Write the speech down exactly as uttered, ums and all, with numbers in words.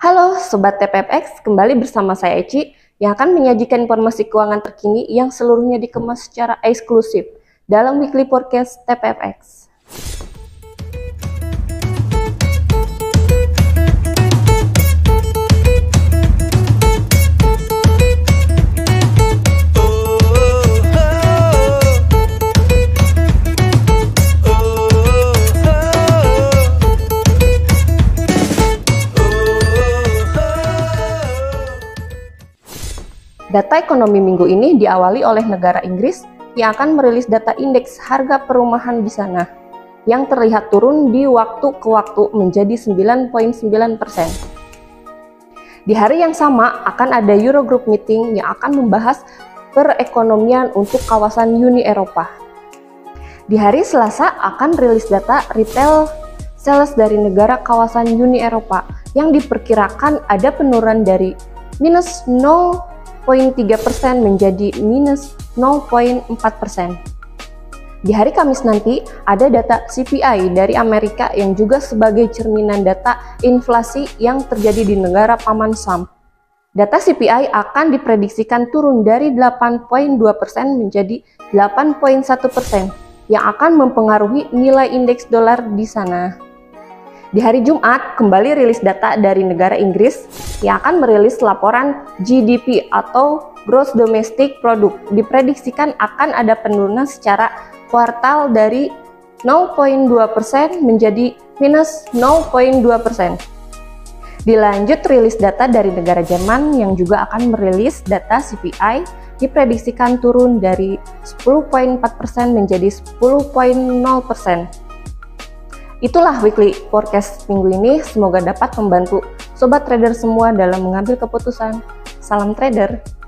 Halo Sobat T P F X, kembali bersama saya Eci yang akan menyajikan informasi keuangan terkini yang seluruhnya dikemas secara eksklusif dalam Weekly Forecast T P F X. Data ekonomi minggu ini diawali oleh negara Inggris yang akan merilis data indeks harga perumahan di sana yang terlihat turun di waktu ke waktu menjadi sembilan koma sembilan persen. Di hari yang sama akan ada Eurogroup meeting yang akan membahas perekonomian untuk kawasan Uni Eropa. Di hari Selasa akan rilis data retail sales dari negara kawasan Uni Eropa yang diperkirakan ada penurunan dari minus nol koma tiga persen menjadi minus nol koma empat persen. Di hari Kamis nanti ada data C P I dari Amerika yang juga sebagai cerminan data inflasi yang terjadi di negara paman Sam. Data C P I akan diprediksikan turun dari delapan koma dua persen menjadi delapan koma satu persen yang akan mempengaruhi nilai indeks dolar di sana. Di hari Jumat, kembali rilis data dari negara Inggris yang akan merilis laporan G D P atau Gross Domestic Product. Diprediksikan akan ada penurunan secara kuartal dari nol koma dua persen menjadi minus nol koma dua persen. Dilanjut rilis data dari negara Jerman yang juga akan merilis data C P I, diprediksikan turun dari sepuluh koma empat persen menjadi sepuluh koma nol persen. Itulah weekly forecast minggu ini, semoga dapat membantu sobat trader semua dalam mengambil keputusan. Salam trader!